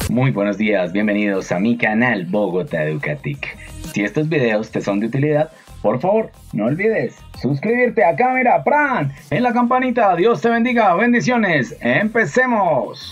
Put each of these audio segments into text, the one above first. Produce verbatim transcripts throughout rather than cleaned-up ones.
Muy buenos días, bienvenidos a mi canal Bogotá Educatic. Si estos videos te son de utilidad, por favor, no olvides suscribirte acá, mira, ¡pran! En la campanita. Dios te bendiga, bendiciones. ¡Empecemos!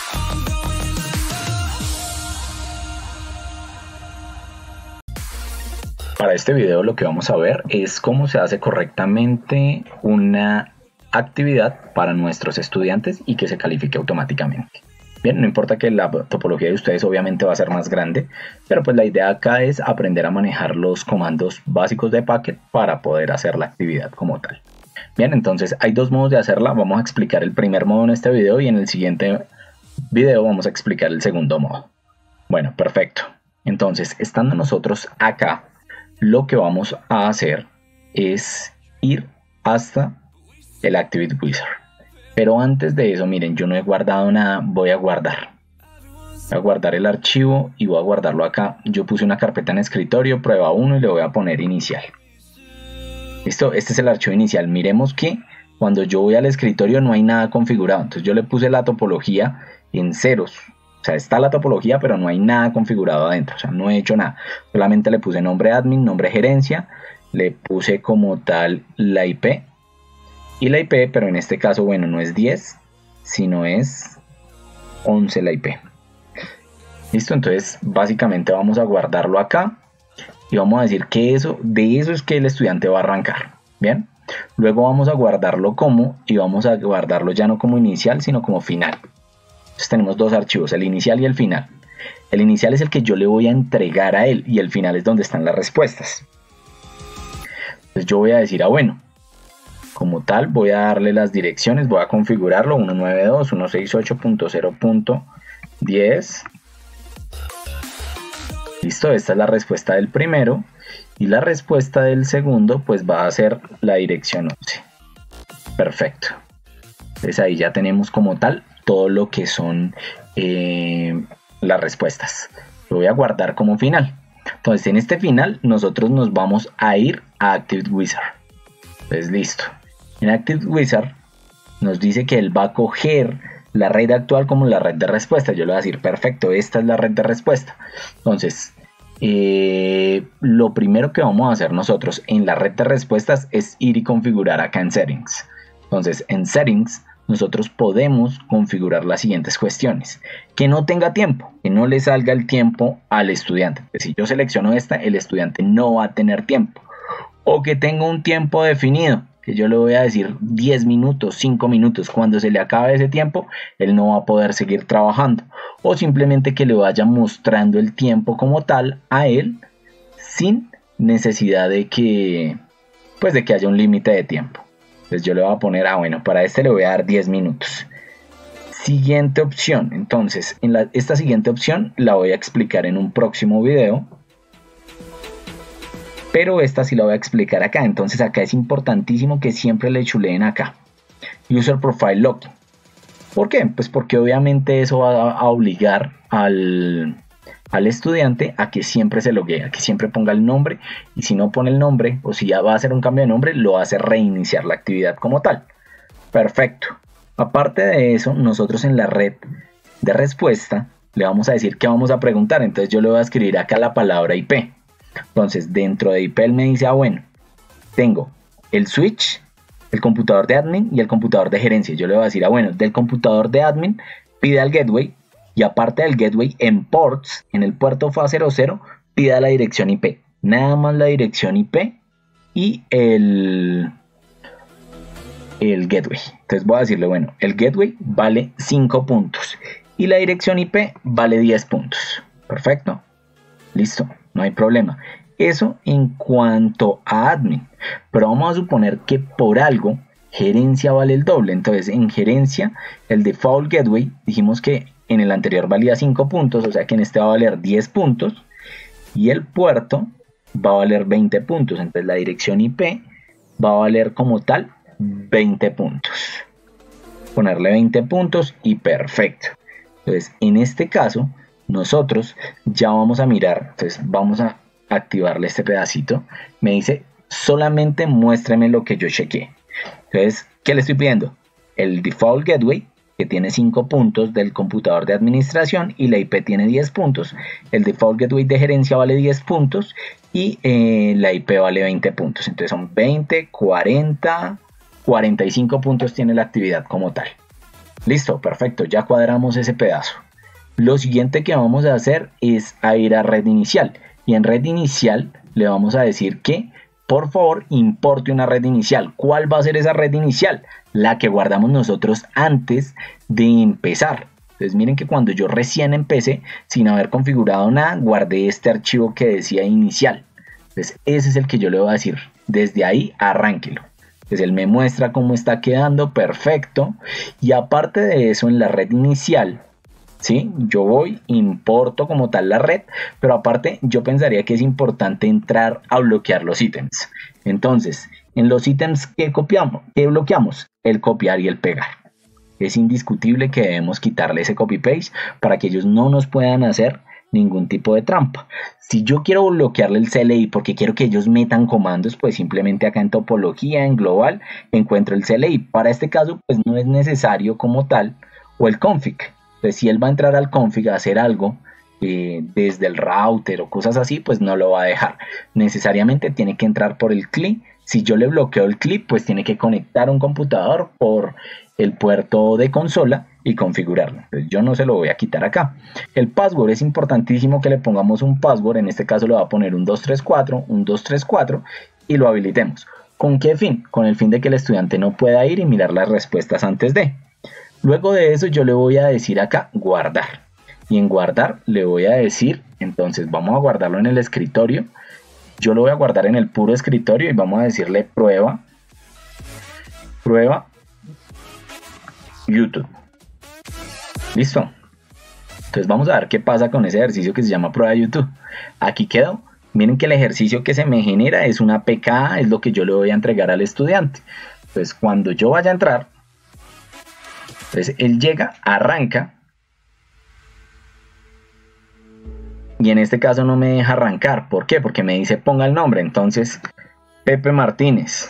Para este video lo que vamos a ver es cómo se hace correctamente una actividad para nuestros estudiantes y que se califique automáticamente. Bien, no importa que la topología de ustedes obviamente va a ser más grande, pero pues la idea acá es aprender a manejar los comandos básicos de Packet para poder hacer la actividad como tal. Bien, entonces hay dos modos de hacerla. Vamos a explicar el primer modo en este video y en el siguiente video vamos a explicar el segundo modo. Bueno, perfecto. Entonces, estando nosotros acá, lo que vamos a hacer es ir hasta el Activity Wizard. Pero antes de eso, miren, yo no he guardado nada, voy a guardar. Voy a guardar el archivo y voy a guardarlo acá. Yo puse una carpeta en escritorio, prueba uno, y le voy a poner inicial. Listo, este es el archivo inicial. Miremos que cuando yo voy al escritorio no hay nada configurado. Entonces yo le puse la topología en ceros. O sea, está la topología, pero no hay nada configurado adentro. O sea, no he hecho nada. Solamente le puse nombre admin, nombre gerencia. Le puse como tal la I P. Y la I P, pero en este caso, bueno, no es diez, sino es once la I P. Listo, entonces básicamente vamos a guardarlo acá. Y vamos a decir que eso, de eso es que el estudiante va a arrancar. Bien. Luego vamos a guardarlo como, y vamos a guardarlo ya no como inicial, sino como final. Entonces tenemos dos archivos, el inicial y el final. El inicial es el que yo le voy a entregar a él y el final es donde están las respuestas. Entonces yo voy a decir, ah bueno, como tal voy a darle las direcciones, voy a configurarlo ciento noventa y dos punto ciento sesenta y ocho punto cero punto diez. Listo, esta es la respuesta del primero y la respuesta del segundo pues va a ser la dirección once. Perfecto. Entonces ahí ya tenemos como tal todo lo que son eh, las respuestas. Lo voy a guardar como final. Entonces en este final nosotros nos vamos a ir a Activity Wizard. Entonces listo. En Activity Wizard nos dice que él va a coger la red actual como la red de respuesta. Yo le voy a decir, perfecto, esta es la red de respuesta. Entonces, eh, lo primero que vamos a hacer nosotros en la red de respuestas es ir y configurar acá en Settings. Entonces, en Settings, nosotros podemos configurar las siguientes cuestiones. Que no tenga tiempo, que no le salga el tiempo al estudiante. Pues si yo selecciono esta, el estudiante no va a tener tiempo. O que tenga un tiempo definido, que yo le voy a decir diez minutos, cinco minutos. Cuando se le acabe ese tiempo, él no va a poder seguir trabajando. O simplemente que le vaya mostrando el tiempo como tal a él, sin necesidad de que, pues de que haya un límite de tiempo. Entonces yo le voy a poner, ah bueno, para este le voy a dar diez minutos. Siguiente opción. Entonces, en la, esta siguiente opción la voy a explicar en un próximo video. Pero esta sí la voy a explicar acá. Entonces acá es importantísimo que siempre le chuleen acá. User Profile Login. ¿Por qué? Pues porque obviamente eso va a obligar al, al estudiante a que siempre se loguee, a que siempre ponga el nombre. Y si no pone el nombre, o si ya va a hacer un cambio de nombre, lo hace reiniciar la actividad como tal. Perfecto. Aparte de eso, nosotros en la red de respuesta le vamos a decir que vamos a preguntar. Entonces yo le voy a escribir acá la palabra I P. Entonces dentro de I P él me dice, ah bueno, tengo el switch, el computador de admin y el computador de gerencia. Yo le voy a decir, ah bueno, del computador de admin pide al gateway y aparte del gateway en ports, en el puerto F A cero cero, pida la dirección I P. Nada más la dirección I P y el, el gateway. Entonces voy a decirle, bueno, el gateway vale cinco puntos y la dirección I P vale diez puntos. Perfecto. Listo. No hay problema. Eso en cuanto a admin. Pero vamos a suponer que por algo gerencia vale el doble. Entonces en gerencia el default gateway dijimos que en el anterior valía cinco puntos. O sea que en este va a valer diez puntos. Y el puerto va a valer veinte puntos. Entonces la dirección I P va a valer como tal veinte puntos. Ponerle veinte puntos y perfecto. Entonces en este caso nosotros ya vamos a mirar, entonces vamos a activarle este pedacito. Me dice, solamente muéstrame lo que yo chequeé. Entonces, ¿qué le estoy pidiendo? El default gateway, que que tiene cinco puntos, del computador de administración, y la I P tiene diez puntos. El Default Gateway de gerencia vale diez puntos y eh, la I P vale veinte puntos. Entonces son veinte, cuarenta, cuarenta y cinco puntos tiene la actividad como tal. Listo, perfecto, ya cuadramos ese pedazo. Lo siguiente que vamos a hacer es a ir a red inicial, y en red inicial le vamos a decir que por favor importe una red inicial. ¿Cuál va a ser esa red inicial? La que guardamos nosotros antes de empezar. Entonces miren que cuando yo recién empecé, sin haber configurado nada, guardé este archivo que decía inicial. Entonces ese es el que yo le voy a decir. Desde ahí arránquelo. Entonces él me muestra cómo está quedando, perfecto. Y aparte de eso, en la red inicial, ¿sí? Yo voy, importo como tal la red, pero aparte yo pensaría que es importante entrar a bloquear los ítems. Entonces, en los ítems que copiamos, que bloqueamos, el copiar y el pegar. Es indiscutible que debemos quitarle ese copy paste para que ellos no nos puedan hacer ningún tipo de trampa. Si yo quiero bloquearle el C L I porque quiero que ellos metan comandos, pues simplemente acá en topología, en global, encuentro el C L I. Para este caso, pues no es necesario como tal, o el config. Pues si él va a entrar al config a hacer algo eh, desde el router o cosas así, pues no lo va a dejar. Necesariamente tiene que entrar por el C L I. Si yo le bloqueo el C L I, pues tiene que conectar un computador por el puerto de consola y configurarlo. Entonces yo no se lo voy a quitar acá. El password es importantísimo que le pongamos un password. En este caso le va a poner un dos tres cuatro, un dos tres cuatro y lo habilitemos. ¿Con qué fin? Con el fin de que el estudiante no pueda ir y mirar las respuestas antes de. Luego de eso yo le voy a decir acá guardar, y en guardar le voy a decir, entonces vamos a guardarlo en el escritorio. Yo lo voy a guardar en el puro escritorio y vamos a decirle prueba, prueba YouTube. Listo. Entonces vamos a ver qué pasa con ese ejercicio que se llama prueba YouTube. Aquí quedó. Miren que el ejercicio que se me genera es una P K A, es lo que yo le voy a entregar al estudiante. Entonces cuando yo vaya a entrar, entonces él llega, arranca, y en este caso no me deja arrancar. ¿Por qué? Porque me dice ponga el nombre. Entonces Pepe Martínez.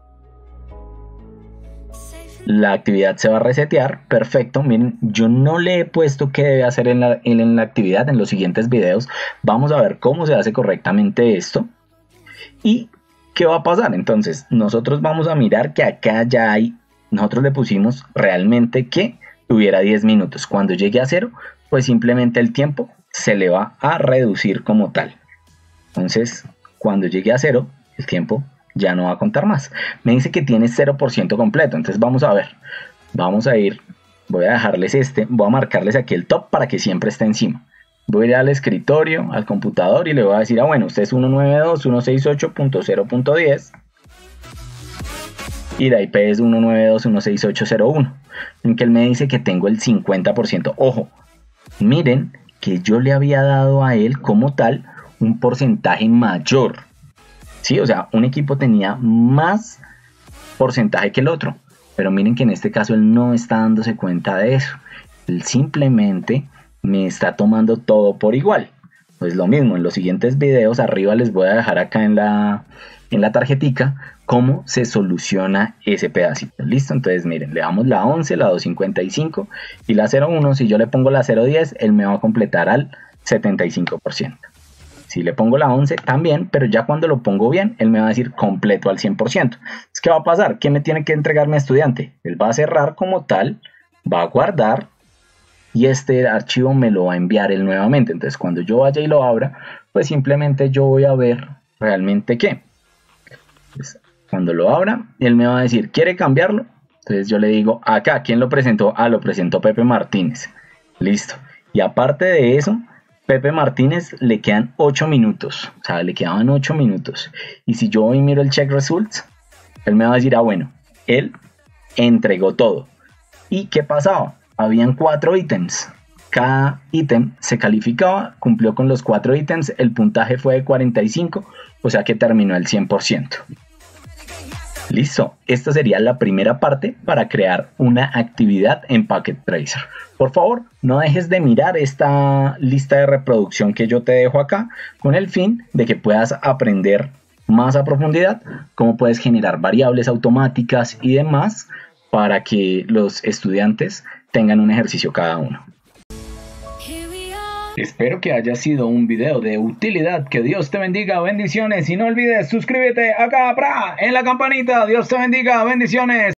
La actividad se va a resetear, perfecto. Miren, yo no le he puesto qué debe hacer en la, en la actividad. En los siguientes videos vamos a ver cómo se hace correctamente esto y qué va a pasar. Entonces nosotros vamos a mirar que acá ya hay, nosotros le pusimos realmente que tuviera diez minutos. Cuando llegue a cero, pues simplemente el tiempo se le va a reducir como tal. Entonces cuando llegue a cero, el tiempo ya no va a contar más. Me dice que tiene cero por ciento completo. Entonces vamos a ver. Vamos a ir. Voy a dejarles este. Voy a marcarles aquí el top para que siempre esté encima. Voy a ir al escritorio, al computador y le voy a decir, ah bueno, usted es ciento noventa y dos punto ciento sesenta y ocho punto cero punto diez. Y la I P es ciento noventa y dos punto ciento sesenta y ocho punto cero uno. En que él me dice que tengo el cincuenta por ciento. Ojo. Miren que yo le había dado a él como tal un porcentaje mayor. Sí, o sea, un equipo tenía más porcentaje que el otro, pero miren que en este caso él no está dándose cuenta de eso. Él simplemente me está tomando todo por igual. Pues lo mismo, en los siguientes videos arriba les voy a dejar acá en la, en la tarjetica cómo se soluciona ese pedacito. Listo, entonces miren, le damos la once, la doscientos cincuenta y cinco y la cero uno. Si yo le pongo la cero diez, él me va a completar al setenta y cinco por ciento. Si le pongo la once también, pero ya cuando lo pongo bien, él me va a decir completo al cien por ciento. Entonces, ¿qué va a pasar? ¿Qué me tiene que entregar mi estudiante? Él va a cerrar como tal, va a guardar y este archivo me lo va a enviar él nuevamente. Entonces, cuando yo vaya y lo abra, pues simplemente yo voy a ver realmente qué. Entonces, cuando lo abra, él me va a decir, ¿quiere cambiarlo? Entonces yo le digo, acá, ¿quién lo presentó? Ah, lo presentó Pepe Martínez. Listo. Y aparte de eso, Pepe Martínez le quedan ocho minutos, o sea, le quedaban ocho minutos. Y si yo hoy miro el check results, él me va a decir, ah, bueno, él entregó todo. ¿Y qué pasaba? Habían cuatro ítems. Cada ítem se calificaba, cumplió con los cuatro ítems, el puntaje fue de cuarenta y cinco, o sea que terminó al cien por ciento. Listo, esta sería la primera parte para crear una actividad en Packet Tracer. Por favor, no dejes de mirar esta lista de reproducción que yo te dejo acá con el fin de que puedas aprender más a profundidad cómo puedes generar variables automáticas y demás para que los estudiantes tengan un ejercicio cada uno. Espero que haya sido un video de utilidad. Que Dios te bendiga, bendiciones. Y no olvides suscríbete acá, bra, en la campanita. Dios te bendiga, bendiciones.